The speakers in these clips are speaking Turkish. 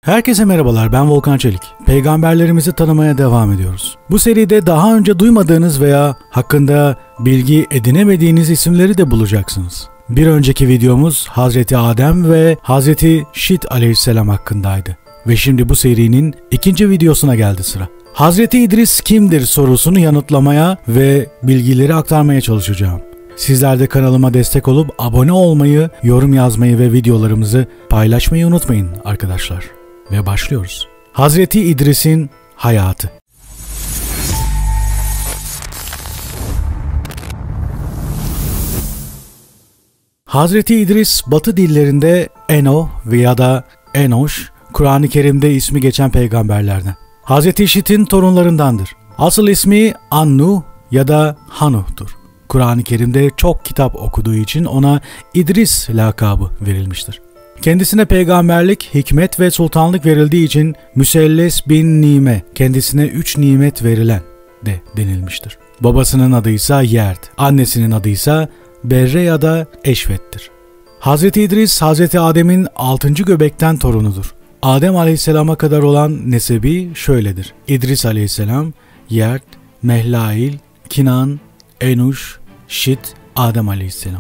Herkese merhabalar, ben Volkan Çelik. Peygamberlerimizi tanımaya devam ediyoruz. Bu seride daha önce duymadığınız veya hakkında bilgi edinemediğiniz isimleri de bulacaksınız. Bir önceki videomuz Hazreti Adem ve Hazreti Şit aleyhisselam hakkındaydı. Ve şimdi bu serinin ikinci videosuna geldi sıra. Hazreti İdris kimdir sorusunu yanıtlamaya ve bilgileri aktarmaya çalışacağım. Sizler de kanalıma destek olup abone olmayı, yorum yazmayı ve videolarımızı paylaşmayı unutmayın arkadaşlar. Ve başlıyoruz. Hazreti İdris'in hayatı. Hazreti İdris, Batı dillerinde Eno veya da Enoş, Kur'an-ı Kerim'de ismi geçen peygamberlerden. Hazreti Şit'in torunlarındandır. Asıl ismi Annu ya da Hanuh'tur. Kur'an-ı Kerim'de çok kitap okuduğu için ona İdris lakabı verilmiştir. Kendisine peygamberlik, hikmet ve sultanlık verildiği için Müselles bin Nime, kendisine 3 nimet verilen de denilmiştir. Babasının adıysa Yerd, annesinin adıysa Berre ya da Eşvet'tir. Hazreti İdris, Hazreti Adem'in 6. göbekten torunudur. Adem aleyhisselama kadar olan nesebi şöyledir: İdris aleyhisselam, Yerd, Mehlail, Kinan, Enuş, Şit, Adem aleyhisselam.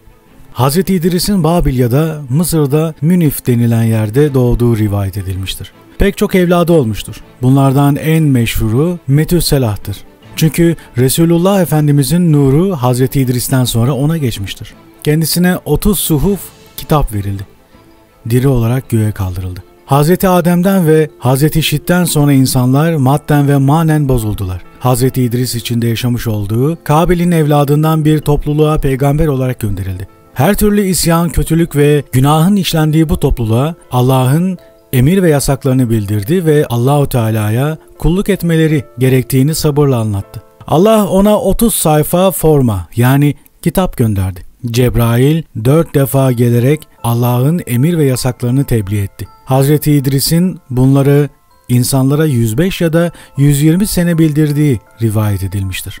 Hazreti İdris'in Babil ya da Mısır'da Münif denilen yerde doğduğu rivayet edilmiştir. Pek çok evladı olmuştur. Bunlardan en meşhuru Metüselah'tır. Çünkü Resulullah Efendimizin nuru Hazreti İdris'ten sonra ona geçmiştir. Kendisine 30 suhuf kitap verildi. Diri olarak göğe kaldırıldı. Hazreti Adem'den ve Hazreti Şit'ten sonra insanlar madden ve manen bozuldular. Hazreti İdris içinde yaşamış olduğu Kabil'in evladından bir topluluğa peygamber olarak gönderildi. Her türlü isyan, kötülük ve günahın işlendiği bu topluluğa Allah'ın emir ve yasaklarını bildirdi ve Allahu Teala'ya kulluk etmeleri gerektiğini sabırla anlattı. Allah ona 30 sayfa forma yani kitap gönderdi. Cebrail 4 defa gelerek Allah'ın emir ve yasaklarını tebliğ etti. Hazreti İdris'in bunları insanlara 105 ya da 120 sene bildirdiği rivayet edilmiştir.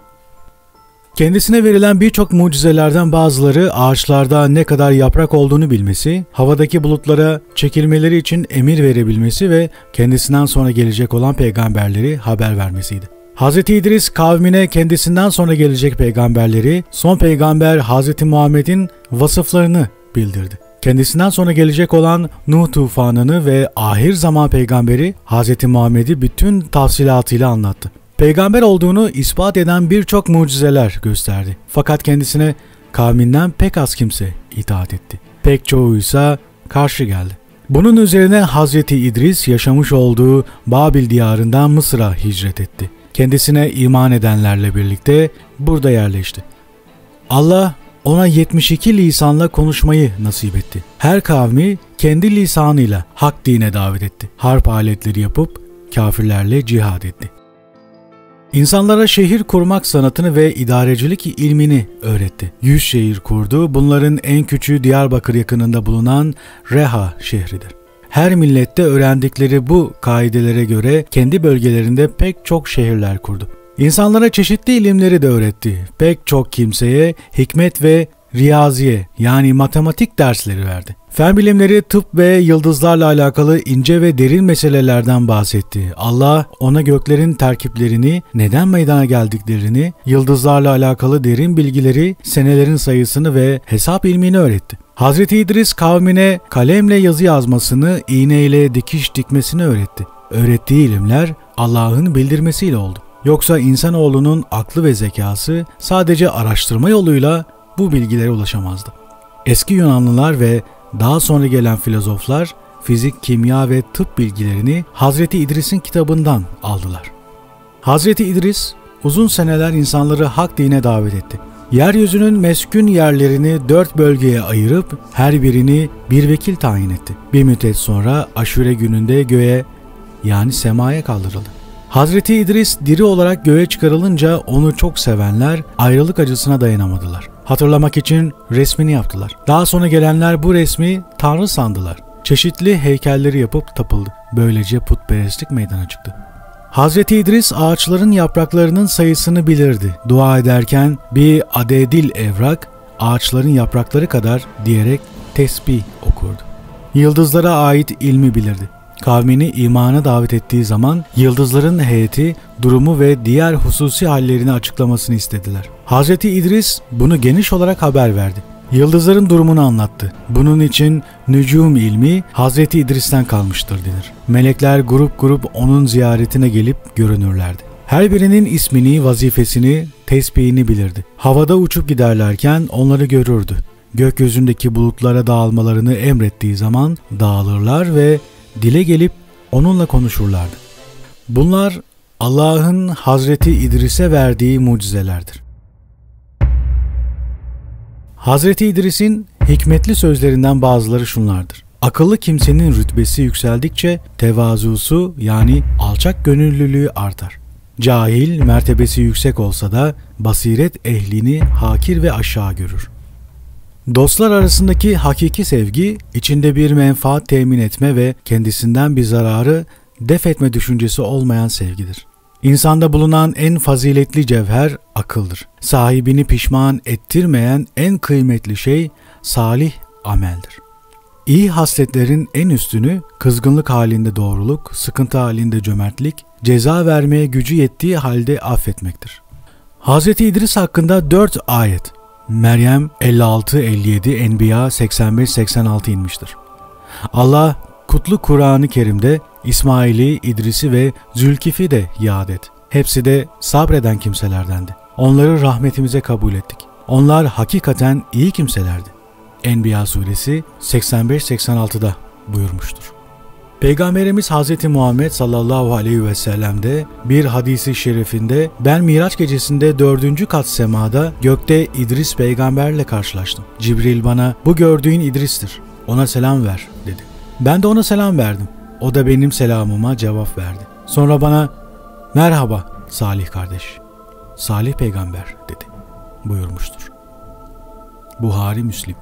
Kendisine verilen birçok mucizelerden bazıları ağaçlarda ne kadar yaprak olduğunu bilmesi, havadaki bulutlara çekilmeleri için emir verebilmesi ve kendisinden sonra gelecek olan peygamberleri haber vermesiydi. Hz. İdris kavmine kendisinden sonra gelecek peygamberleri, son peygamber Hz. Muhammed'in vasıflarını bildirdi. Kendisinden sonra gelecek olan Nuh tufanını ve ahir zaman peygamberi Hz. Muhammed'i bütün tafsilatıyla anlattı. Peygamber olduğunu ispat eden birçok mucizeler gösterdi. Fakat kendisine kavminden pek az kimse itaat etti. Pek çoğuysa karşı geldi. Bunun üzerine Hazreti İdris yaşamış olduğu Babil diyarından Mısır'a hicret etti. Kendisine iman edenlerle birlikte burada yerleşti. Allah ona 72 lisanla konuşmayı nasip etti. Her kavmi kendi lisanıyla hak dine davet etti. Harp aletleri yapıp kafirlerle cihad etti. İnsanlara şehir kurmak sanatını ve idarecilik ilmini öğretti. 100 şehir kurdu. Bunların en küçüğü Diyarbakır yakınında bulunan Reha şehridir. Her millette öğrendikleri bu kaidelere göre kendi bölgelerinde pek çok şehirler kurdu. İnsanlara çeşitli ilimleri de öğretti. Pek çok kimseye hikmet ve riyaziye yani matematik dersleri verdi. Fen bilimleri, tıp ve yıldızlarla alakalı ince ve derin meselelerden bahsetti. Allah ona göklerin terkiplerini, neden meydana geldiklerini, yıldızlarla alakalı derin bilgileri, senelerin sayısını ve hesap ilmini öğretti. Hazreti İdris kavmine kalemle yazı yazmasını, iğneyle dikiş dikmesini öğretti. Öğrettiği ilimler Allah'ın bildirmesiyle oldu. Yoksa insanoğlunun aklı ve zekası sadece araştırma yoluyla bu bilgilere ulaşamazdı. Eski Yunanlılar ve daha sonra gelen filozoflar fizik, kimya ve tıp bilgilerini Hazreti İdris'in kitabından aldılar. Hazreti İdris uzun seneler insanları hak dine davet etti. Yeryüzünün meskun yerlerini 4 bölgeye ayırıp her birini bir vekil tayin etti. Bir müddet sonra Aşure gününde göğe yani semaya kaldırıldı. Hazreti İdris diri olarak göğe çıkarılınca onu çok sevenler ayrılık acısına dayanamadılar. Hatırlamak için resmini yaptılar. Daha sonra gelenler bu resmi Tanrı sandılar. Çeşitli heykelleri yapıp tapıldı. Böylece putperestlik meydana çıktı. Hazreti İdris ağaçların yapraklarının sayısını bilirdi. Dua ederken bir adedil evrak ağaçların yaprakları kadar diyerek tesbih okurdu. Yıldızlara ait ilmi bilirdi. kavmini imana davet ettiği zaman yıldızların heyeti durumu ve diğer hususi hallerini açıklamasını istediler. Hz. İdris bunu geniş olarak haber verdi. Yıldızların durumunu anlattı. Bunun için nücum ilmi Hz. İdris'ten kalmıştır denir. Melekler grup grup onun ziyaretine gelip görünürlerdi. Her birinin ismini, vazifesini, tesbihini bilirdi. Havada uçup giderlerken onları görürdü. Gökyüzündeki bulutlara dağılmalarını emrettiği zaman dağılırlar ve dile gelip onunla konuşurlardı. Bunlar Allah'ın Hazreti İdris'e verdiği mucizelerdir. Hazreti İdris'in hikmetli sözlerinden bazıları şunlardır. Akıllı kimsenin rütbesi yükseldikçe tevazusu yani alçak gönüllülüğü artar. Cahil mertebesi yüksek olsa da basiret ehlini hakir ve aşağı görür. Dostlar arasındaki hakiki sevgi, içinde bir menfaat temin etme ve kendisinden bir zararı def etme düşüncesi olmayan sevgidir. İnsanda bulunan en faziletli cevher akıldır. Sahibini pişman ettirmeyen en kıymetli şey salih ameldir. İyi hasletlerin en üstünü kızgınlık halinde doğruluk, sıkıntı halinde cömertlik, ceza vermeye gücü yettiği halde affetmektir. Hz. İdris hakkında 4 ayet, Meryem 56-57, Enbiya 85-86 inmiştir. Allah kutlu Kur'an-ı Kerim'de İsmail'i, İdris'i ve Zülkif'i de yad et. Hepsi de sabreden kimselerdendi. Onları rahmetimize kabul ettik. Onlar hakikaten iyi kimselerdi. Enbiya suresi 85-86'da buyurmuştur. Peygamberimiz Hz. Muhammed sallallahu aleyhi ve sellem'de bir hadisi şerifinde ben Miraç gecesinde 4. kat semada gökte İdris peygamberle karşılaştım. Cibril bana bu gördüğün İdris'tir. Ona selam ver dedi. Ben de ona selam verdim. O da benim selamıma cevap verdi. Sonra bana merhaba Salih kardeş, Salih peygamber dedi buyurmuştur. Buhari Müslim.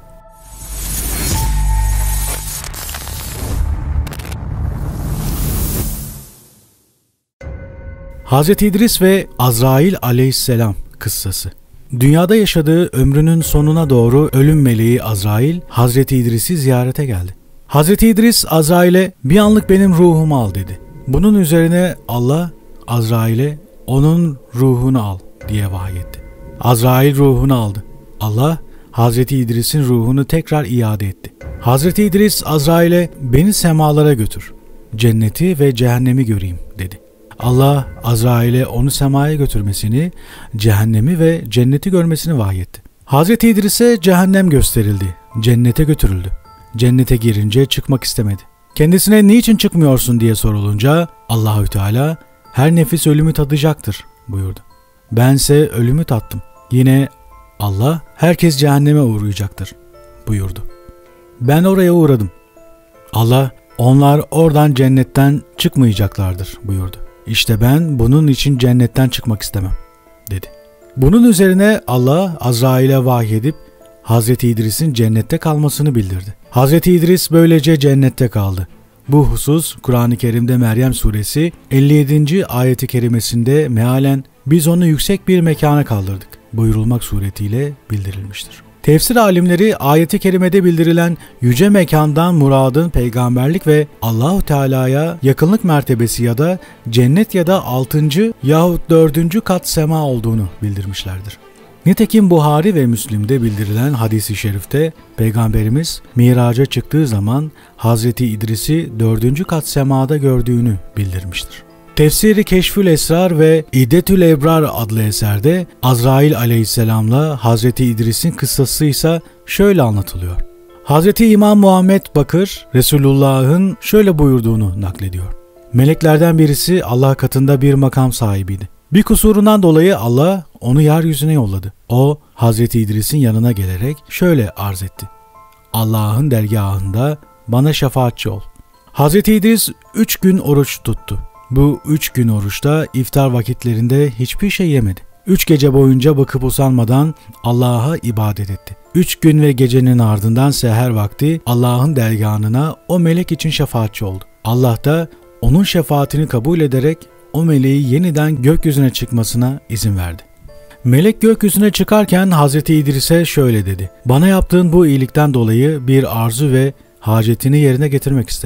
Hz. İdris ve Azrail aleyhisselam kıssası. Dünyada yaşadığı ömrünün sonuna doğru ölüm meleği Azrail, Hz. İdris'i ziyarete geldi. Hz. İdris Azrail'e bir anlık benim ruhumu al dedi. Bunun üzerine Allah Azrail'e onun ruhunu al diye vahyetti. Azrail ruhunu aldı. Allah Hz. İdris'in ruhunu tekrar iade etti. Hz. İdris Azrail'e beni semalara götür, cenneti ve cehennemi göreyim dedi. Allah Azrail'e onu semaya götürmesini, cehennemi ve cenneti görmesini vahyetti. Hz. İdris'e cehennem gösterildi, cennete götürüldü. Cennete girince çıkmak istemedi. Kendisine niçin çıkmıyorsun diye sorulunca Allahü Teala her nefis ölümü tadacaktır buyurdu. Bense ölümü tattım. Yine Allah herkes cehenneme uğrayacaktır buyurdu. Ben oraya uğradım. Allah onlar oradan cennetten çıkmayacaklardır buyurdu. İşte ben bunun için cennetten çıkmak istemem dedi. Bunun üzerine Allah Azrail'e vahyedip Hz. İdris'in cennette kalmasını bildirdi. Hz. İdris böylece cennette kaldı. Bu husus Kur'an-ı Kerim'de Meryem suresi 57. ayeti kerimesinde mealen biz onu yüksek bir mekana kaldırdık buyurulmak suretiyle bildirilmiştir. Tefsir alimleri ayeti kerimede bildirilen yüce mekandan muradın peygamberlik ve Allahu Teala'ya yakınlık mertebesi ya da cennet ya da 6. yahut 4. kat sema olduğunu bildirmişlerdir. Nitekim Buhari ve Müslim'de bildirilen hadis-i şerifte Peygamberimiz Miraç'a çıktığı zaman Hazreti İdris'i 4. kat semada gördüğünü bildirmiştir. Tefsiri Keşfül Esrar ve İddetül Ebrar adlı eserde Azrail aleyhisselamla Hazreti İdris'in kıssası ise şöyle anlatılıyor. Hazreti İmam Muhammed Bakır Resulullah'ın şöyle buyurduğunu naklediyor. Meleklerden birisi Allah katında bir makam sahibiydi. Bir kusurundan dolayı Allah onu yeryüzüne yolladı. O Hazreti İdris'in yanına gelerek şöyle arz etti. Allah'ın dergahında bana şefaatçi ol. Hazreti İdris 3 gün oruç tuttu. Bu 3 gün oruçta iftar vakitlerinde hiçbir şey yemedi. 3 gece boyunca bakıp usanmadan Allah'a ibadet etti. 3 gün ve gecenin ardından seher vakti Allah'ın dergahına o melek için şefaatçi oldu. Allah da onun şefaatini kabul ederek o meleği yeniden gökyüzüne çıkmasına izin verdi. Melek gökyüzüne çıkarken Hazreti İdris'e şöyle dedi. Bana yaptığın bu iyilikten dolayı bir arzu ve hacetini yerine getirmek isterim.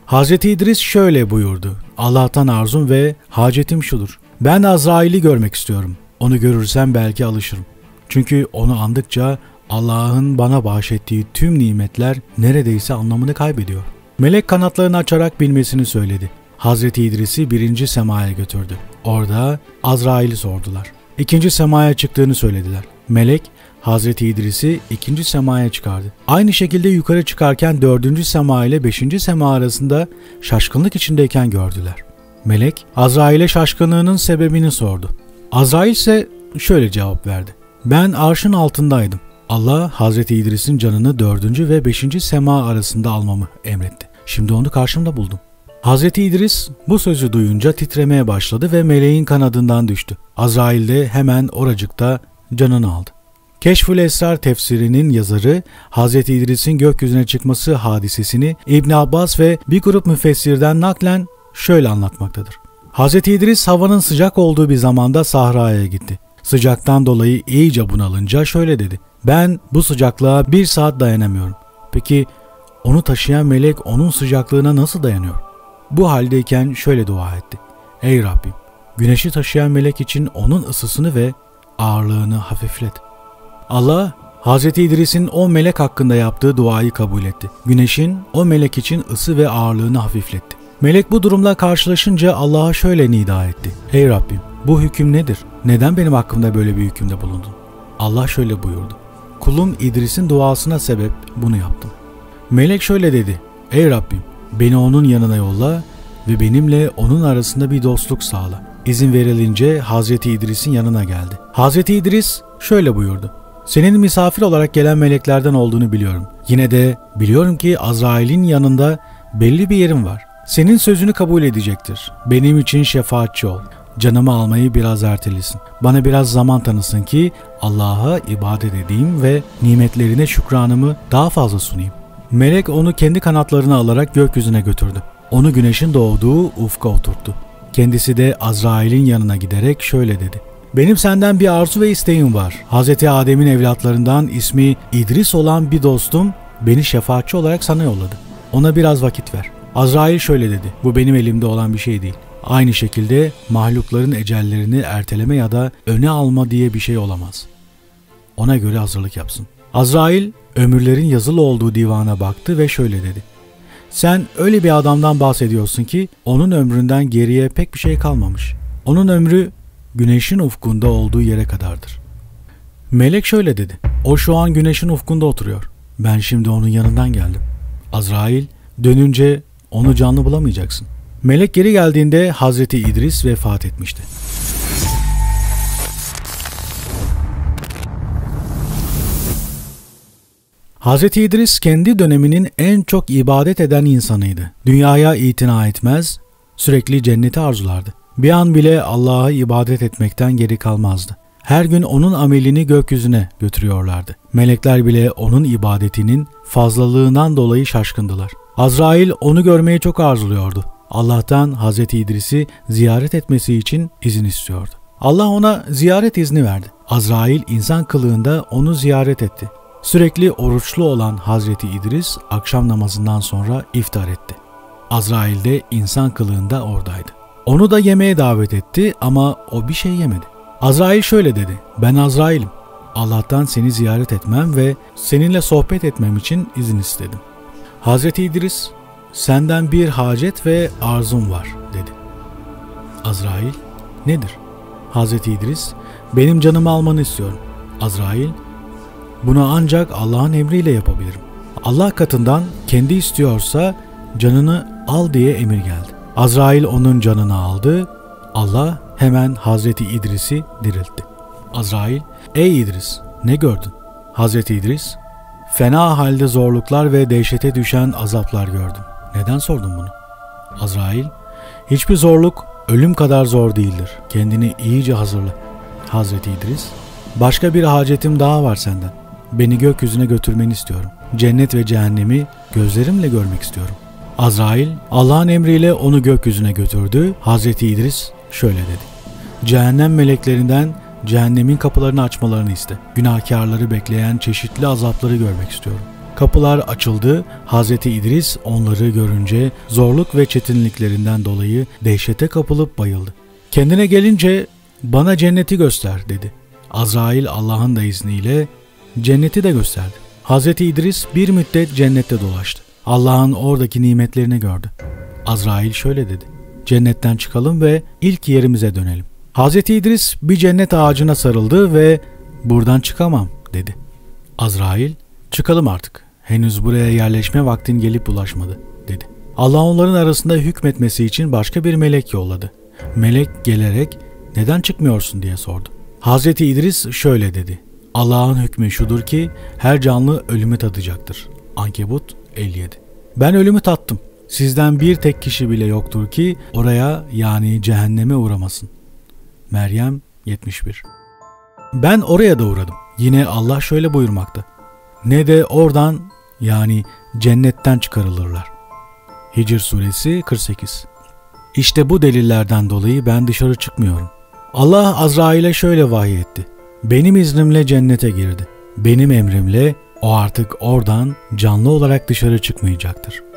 Hazreti İdris şöyle buyurdu. Allah'tan arzum ve hacetim şudur. Ben Azrail'i görmek istiyorum. Onu görürsem belki alışırım. Çünkü onu andıkça Allah'ın bana bahşettiği tüm nimetler neredeyse anlamını kaybediyor. Melek kanatlarını açarak binmesini söyledi. Hazreti İdris'i 1. semaya götürdü. Orada Azrail'i sordular. 2. semaya çıktığını söylediler. Melek Hazreti İdris'i 2. semaya çıkardı. Aynı şekilde yukarı çıkarken 4. sema ile 5. sema arasında şaşkınlık içindeyken gördüler. Melek Azrail'e şaşkınlığının sebebini sordu. Azrail ise şöyle cevap verdi. Ben arşın altındaydım. Allah Hazreti İdris'in canını 4. ve 5. sema arasında almamı emretti. Şimdi onu karşımda buldum. Hazreti İdris bu sözü duyunca titremeye başladı ve meleğin kanadından düştü. Azrail de hemen oracıkta canını aldı. Keşfül Esrar tefsirinin yazarı Hazreti İdris'in gökyüzüne çıkması hadisesini İbn Abbas ve bir grup müfessirden naklen şöyle anlatmaktadır. Hazreti İdris havanın sıcak olduğu bir zamanda sahraya gitti. Sıcaktan dolayı iyice bunalınca şöyle dedi. Ben bu sıcaklığa 1 saat dayanamıyorum. Peki onu taşıyan melek onun sıcaklığına nasıl dayanıyor? Bu haldeyken şöyle dua etti. Ey Rabbim, güneşi taşıyan melek için onun ısısını ve ağırlığını hafiflet. Allah, Hazreti İdris'in o melek hakkında yaptığı duayı kabul etti. Güneşin o melek için ısı ve ağırlığını hafifletti. Melek bu durumla karşılaşınca Allah'a şöyle nida etti. Ey Rabbim, bu hüküm nedir? Neden benim hakkımda böyle bir hükümde bulundun? Allah şöyle buyurdu. Kulum İdris'in duasına sebep bunu yaptım. Melek şöyle dedi. Ey Rabbim, beni onun yanına yolla ve benimle onun arasında bir dostluk sağla. İzin verilince Hazreti İdris'in yanına geldi. Hazreti İdris şöyle buyurdu. Senin misafir olarak gelen meleklerden olduğunu biliyorum. Yine de biliyorum ki Azrail'in yanında belli bir yerim var. Senin sözünü kabul edecektir. Benim için şefaatçi ol. Canımı almayı biraz ertelesin. Bana biraz zaman tanısın ki Allah'a ibadet edeyim ve nimetlerine şükranımı daha fazla sunayım. Melek onu kendi kanatlarına alarak gökyüzüne götürdü. Onu güneşin doğduğu ufka oturttu. Kendisi de Azrail'in yanına giderek şöyle dedi. Benim senden bir arzu ve isteğim var. Hazreti Adem'in evlatlarından ismi İdris olan bir dostum beni şefaatçi olarak sana yolladı. Ona biraz vakit ver. Azrail şöyle dedi. Bu benim elimde olan bir şey değil. Aynı şekilde mahlukların ecellerini erteleme ya da öne alma diye bir şey olamaz. Ona göre hazırlık yapsın. Azrail ömürlerin yazılı olduğu divana baktı ve şöyle dedi. Sen öyle bir adamdan bahsediyorsun ki onun ömründen geriye pek bir şey kalmamış. Onun ömrü güneşin ufkunda olduğu yere kadardır. Melek şöyle dedi. O şu an güneşin ufkunda oturuyor. Ben şimdi onun yanından geldim. Azrail dönünce onu canlı bulamayacaksın. Melek geri geldiğinde Hazreti İdris vefat etmişti. Hazreti İdris kendi döneminin en çok ibadet eden insanıydı. Dünyaya itina etmez, sürekli cenneti arzulardı. Bir an bile Allah'a ibadet etmekten geri kalmazdı. Her gün onun amelini gökyüzüne götürüyorlardı. Melekler bile onun ibadetinin fazlalığından dolayı şaşkındılar. Azrail onu görmeyi çok arzuluyordu. Allah'tan Hazreti İdris'i ziyaret etmesi için izin istiyordu. Allah ona ziyaret izni verdi. Azrail insan kılığında onu ziyaret etti. Sürekli oruçlu olan Hazreti İdris akşam namazından sonra iftar etti. Azrail de insan kılığında oradaydı. Onu da yemeğe davet etti ama o bir şey yemedi. Azrail şöyle dedi. Ben Azrail'im. Allah'tan seni ziyaret etmem ve seninle sohbet etmem için izin istedim. Hazreti İdris, senden bir hacet ve arzum var dedi. Azrail, nedir? Hazreti İdris, benim canımı almanı istiyorum. Azrail, bunu ancak Allah'ın emriyle yapabilirim. Allah katından kendi istiyorsa canını al diye emir geldi. Azrail onun canını aldı. Allah hemen Hazreti İdris'i diriltti. Azrail, ey İdris, ne gördün? Hazreti İdris, fena halde zorluklar ve dehşete düşen azaplar gördüm. Neden sordun bunu? Azrail, hiçbir zorluk ölüm kadar zor değildir. Kendini iyice hazırla. Hazreti İdris, başka bir hacetim daha var senden. Beni gökyüzüne götürmeni istiyorum. Cennet ve cehennemi gözlerimle görmek istiyorum. Azrail, Allah'ın emriyle onu gökyüzüne götürdü. Hazreti İdris şöyle dedi. Cehennem meleklerinden cehennemin kapılarını açmalarını iste. Günahkarları bekleyen çeşitli azapları görmek istiyorum. Kapılar açıldı. Hazreti İdris onları görünce zorluk ve çetinliklerinden dolayı dehşete kapılıp bayıldı. Kendine gelince bana cenneti göster dedi. Azrail Allah'ın da izniyle cenneti de gösterdi. Hazreti İdris bir müddet cennette dolaştı. Allah'ın oradaki nimetlerini gördü. Azrail şöyle dedi: cennetten çıkalım ve ilk yerimize dönelim. Hazreti İdris bir cennet ağacına sarıldı ve buradan çıkamam dedi. Azrail, çıkalım artık. Henüz buraya yerleşme vaktin gelip ulaşmadı dedi. Allah onların arasında hükmetmesi için başka bir melek yolladı. Melek gelerek neden çıkmıyorsun diye sordu. Hazreti İdris şöyle dedi: Allah'ın hükmü şudur ki her canlı ölümü tadacaktır. Ankebut 57. Ben ölümü tattım. Sizden bir tek kişi bile yoktur ki oraya, yani cehenneme uğramasın. Meryem 71. Ben oraya da uğradım. Yine Allah şöyle buyurmakta: ne de oradan, yani cennetten çıkarılırlar. Hicr suresi 48. İşte bu delillerden dolayı ben dışarı çıkmıyorum. Allah Azrail'e şöyle vahiy etti: benim iznimle cennete girdi. Benim emrimle o artık oradan canlı olarak dışarı çıkmayacaktır.